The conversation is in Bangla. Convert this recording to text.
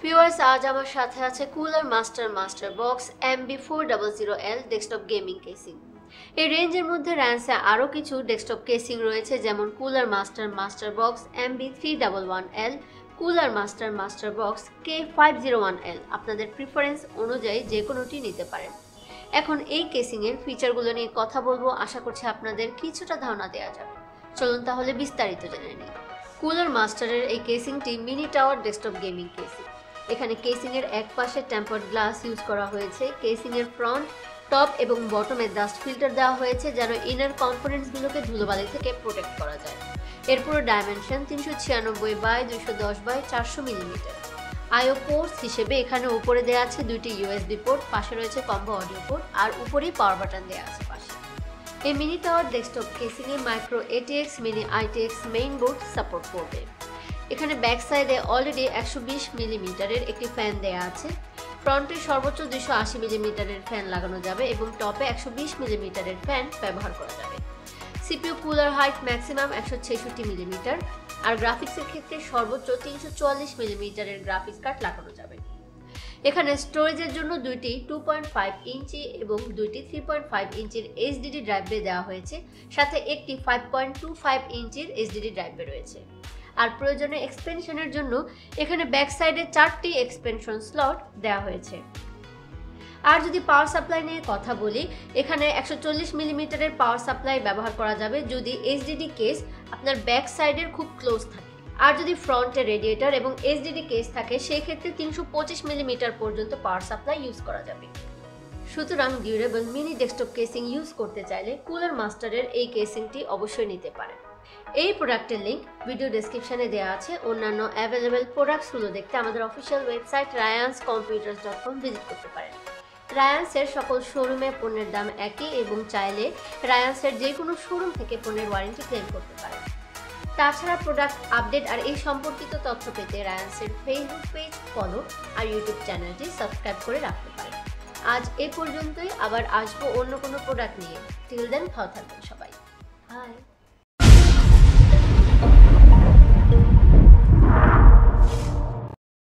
ভিউয়ার্স, আজ আমার সাথে আছে Cooler Master Box MB400L desktop gaming casing. এই রেঞ্জের মধ্যে র্যান্সে আরও কিছু ডেস্কটপ কেসিং রয়েছে, যেমন Cooler Master Box MB311L, Cooler Master Box K501L। আপনাদের প্রিফারেন্স অনুযায়ী যে কোনোটি নিতে পারেন। এখন এই কেসিংয়ের ফিচারগুলো নিয়ে কথা বলবো, আশা করছি আপনাদের কিছুটা ধারণা দেওয়া যাবে। চলুন তাহলে বিস্তারিত জেনে নিই। কুলার মাস্টারের এই কেসিংটি mini tower desktop gaming casing. এখানে কেসিংয়ের এক পাশে টেম্পার্ড গ্লাস ইউজ করা হয়েছে। কেসিংয়ের ফ্রন্ট, টপ এবং বটমে ডাস্ট ফিল্টার দেওয়া হয়েছে যেন ইনার কম্পোনেন্টসগুলোকে ধুলোবালি থেকে প্রোটেক্ট করা যায়। এর পুরো ডাইমেনশন 396x400 মিলিমিটার। আইও পোর্টস হিসেবে এখানে উপরে দেওয়া আছে দুইটি USB পোর্ট, পাশে রয়েছে কম্বো অডিও পোর্ট, আর উপরেই পাওয়ার বাটন দেওয়া আছে পাশে। এই মিনি টাওয়ার ডেস্কটপ কেসিংয়ে micro ATX mini ITX main board support করবে। এখানে ব্যাক সাইডে অলরেডি 120 মিলিমিটারের একটি ফ্যান দেয়া আছে। ফ্রন্টে সর্বোচ্চ 280 মিলিমিটারের ফ্যান লাগানো যাবে এবং টপে 120 মিলিমিটারের ফ্যান ব্যবহার করা যাবে। CPU cooler height maximum 166 millimetre, আর গ্রাফিক্সের ক্ষেত্রে সর্বোচ্চ 344 মিলিমিটারের গ্রাফিক্স কার্ড লাগানো যাবে। এখানে স্টোরেজের জন্য দুইটি 2.5 ইঞ্চি এবং দুইটি 3.5 ইঞ্চির HDD ড্রাইভ বে দেওয়া হয়েছে, সাথে একটি 5.25 ইঞ্চির HDD ড্রাইভ বে রয়েছে। আর প্রয়োজনীয় এক্সপেনশনের জন্য এখানে ব্যাক সাইডে 4টি এক্সপেনশন স্লট দেওয়া হয়েছে। আর যদি পাওয়ার সাপ্লাই নিয়ে কথা বলি, এখানে 140 মিলিমিটারের পাওয়ার সাপ্লাই ব্যবহার করা যাবে যদি HDD কেস আপনার ব্যাক সাইডের খুব ক্লোজ থাকে। আর যদি ফ্রন্টে রেডিয়েটর এবং HDD কেস থাকে, সেই ক্ষেত্রে 325 মিলিমিটার পর্যন্ত পাওয়ার সাপ্লাই ইউজ করা যাবে। সুতরাং durable mini desktop casing use করতে চাইলে কুলার মাস্টারের এই কেসিংটি অবশ্যই নিতে পারেন। এই প্রোডাক্টের লিঙ্ক ভিডিও ডেসক্রিপশনে দেওয়া আছে। অন্যান্য অ্যাভেলেবেল প্রোডাক্টসগুলো দেখতে আমাদের অফিসিয়াল ওয়েবসাইট ryanscomputers.com ভিজিট করতে পারেন। রায়ান্সের সকল শোরুমে পণ্যের দাম একই এবং চাইলে রায়ান্সের যে কোনো শোরুম থেকে পণ্যের ওয়ারেন্টি ক্লেম করতে পারেন। তাছাড়া প্রোডাক্ট আপডেট আর এই সম্পর্কিত তথ্য পেতে রায়ান্সের ফেসবুক পেজ ফলো আর ইউটিউব চ্যানেলটি সাবস্ক্রাইব করে রাখতে পারেন। আজ এ পর্যন্তই, আবার আসবো অন্য কোনো প্রোডাক্ট নিয়ে। টিল দেন ভালো থাকবেন সবাই। বাই।